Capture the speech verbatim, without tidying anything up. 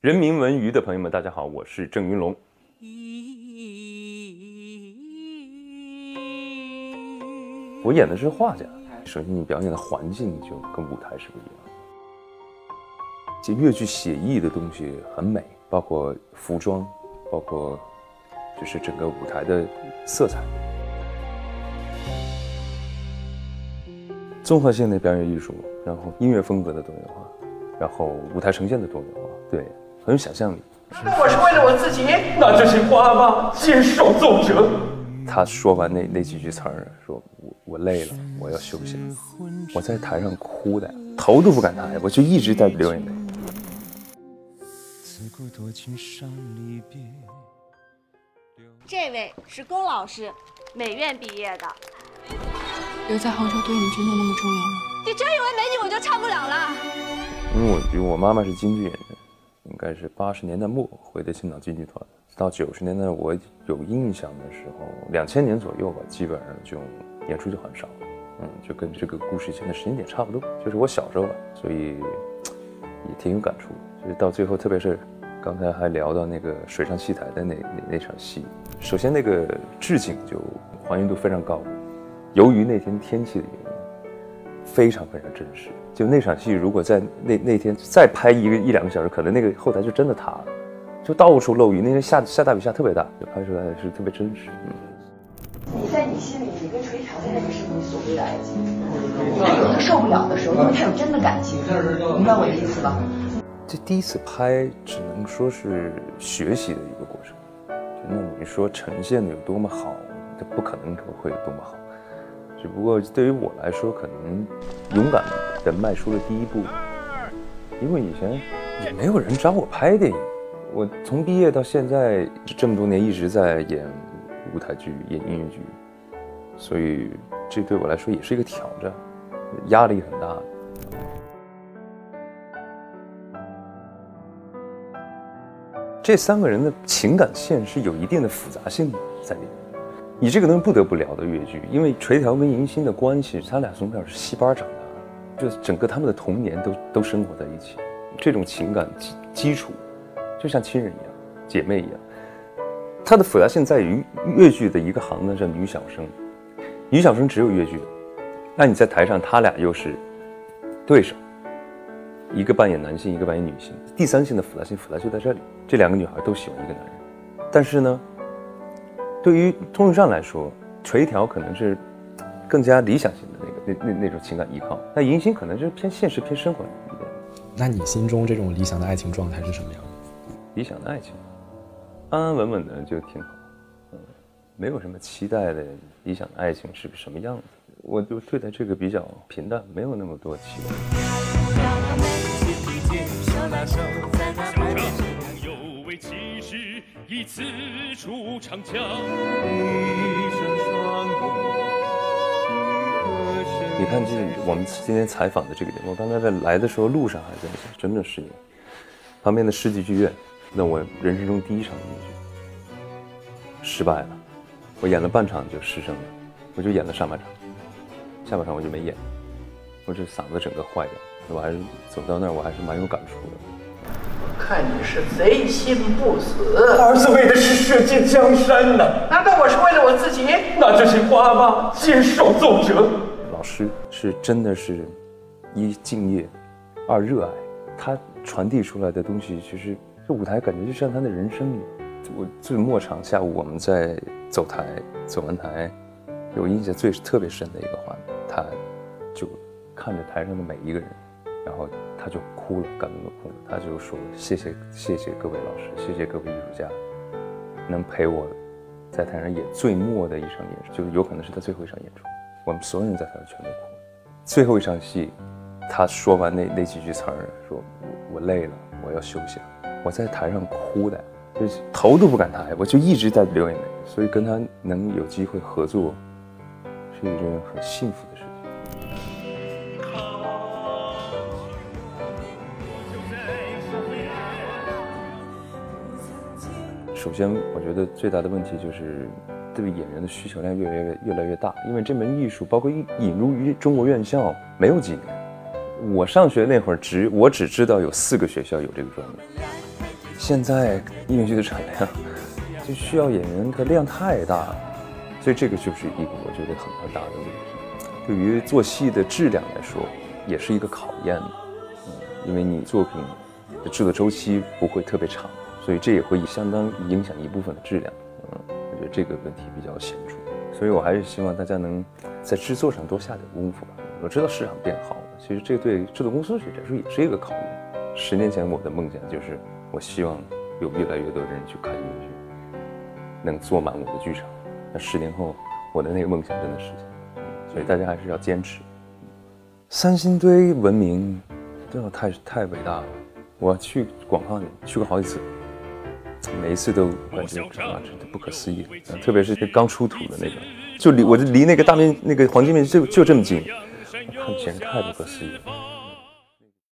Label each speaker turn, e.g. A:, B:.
A: 人民文娱的朋友们，大家好，我是郑云龙。我演的是画家，首先你表演的环境就跟舞台是不一样的。这越剧写意的东西很美，包括服装，包括就是整个舞台的色彩。综合性的表演艺术，然后音乐风格的多元化，然后舞台呈现的多元化，对，很有想象力。
B: 那我是为了我自己，那这些花吧，接受奏折。
A: 他说完那那几句词儿，说我我累了，我要休息了。我在台上哭的，头都不敢抬，我就一直在流眼泪。
C: 这位是龚老师，美院毕业的。
D: 留在杭州对你真的那么重要吗？
C: 你真以为没你我就唱不了了？
A: 因为我觉得我妈妈是京剧演员，应该是八十年代末回的青岛京剧团。到九十年代我有印象的时候，两千年左右吧，基本上就演出就很少，嗯，就跟这个故事线的时间点差不多，就是我小时候吧，所以也挺有感触。所以到最后，特别是刚才还聊到那个水上戏台的那那那场戏，首先那个置景就还原度非常高，由于那天天气的原因，非常非常真实。就那场戏，如果在那那天再拍一个一两个小时，可能那个后台就真的塌了。就到处漏雨，那天下下大雨下特别大，就拍出来是特别真实。嗯，
E: 你在你心里，你跟垂髫的那个是你所谓的爱情。他有他受不了的时候，因为他有真的感情，明白我的意思吧？
A: 这第一次拍，只能说是学习的一个过程。那你说呈现的有多么好，这不可能会有多么好。只不过对于我来说，可能勇敢地迈出了第一步，因为以前也没有人找我拍电影。我从毕业到现在这么多年一直在演舞台剧、演音乐剧，所以这对我来说也是一个挑战，压力很大。这三个人的情感线是有一定的复杂性在里面。你这个东西不得不聊的越剧，因为垂髫跟迎新的关系，他俩从小是戏班长大，就整个他们的童年都都生活在一起，这种情感基基础。就像亲人一样，姐妹一样，它的复杂性在于越剧的一个行当叫女小生，女小生只有越剧，那你在台上，他俩又是对手，一个扮演男性，一个扮演女性，第三性的复杂性复杂就在这里。这两个女孩都喜欢一个男人，但是呢，对于通讯上来说，垂髫可能是更加理想型的那个那那那种情感依靠，那迎新可能是偏现实、偏生活一点。
F: 那你心中这种理想的爱情状态是什么样的？
A: 理想的爱情，安安稳稳的就挺好，嗯，没有什么期待的理想的爱情是个什么样子，我就对待这个比较平淡，没有那么多期待。你看，这我们今天采访的这个地方，我刚才在来的时候路上还在想，整整十年，旁边的世纪剧院。那我人生中第一场越剧失败了，我演了半场就失声了，我就演了上半场，下半场我就没演，我这嗓子整个坏掉。我还是走到那儿，我还是蛮有感触的。
B: 看你是贼心不死，
G: 儿子为的是社稷江山呢。
B: 难道我是为了我自己？
G: 那这些花吧，接受奏折。
A: 老师是真的是一敬业，二热爱，他传递出来的东西其实。这舞台感觉就像他的人生一样。我最末场下午我们在走台，走完台，有印象最特别深的一个画面，他就看着台上的每一个人，然后他就哭了，感动的哭了。他就说：“谢谢谢谢各位老师，谢谢各位艺术家，能陪我在台上演最末的一场演出，就有可能是他最后一场演出。我们所有人在台上全都哭了。最后一场戏，他说完那那几句词儿，说我累了，我要休息了。”我在台上哭的，就是头都不敢抬，我就一直在流眼泪。所以跟他能有机会合作，是一件很幸福的事情。首先，我觉得最大的问题就是对演员的需求量越来越越来越大，因为这门艺术包括引入于中国院校没有几年。我上学那会儿只我只知道有四个学校有这个专业。 现在音乐剧的产量就需要演员的量太大了，所以这个就是一个我觉得很很大的问题。对于做戏的质量来说，也是一个考验。嗯，因为你作品的制作周期不会特别长，所以这也会相当影响一部分的质量。嗯，我觉得这个问题比较显著。所以我还是希望大家能在制作上多下点功夫吧。我知道市场变好了，其实这对制作公司来说也是一个考验。十年前我的梦想就是，我希望有越来越多的人去看音乐剧，能坐满我的剧场。那十年后，我的那个梦想真的实现。所以大家还是要坚持。三星堆文明，真的太太伟大了。我去广汉去过好几次。每一次都感觉啊，真的不可思议，嗯、特别是这刚出土的那个，就离我就离那个大面那个黄金面就就这么近，我看简直太不可思议了。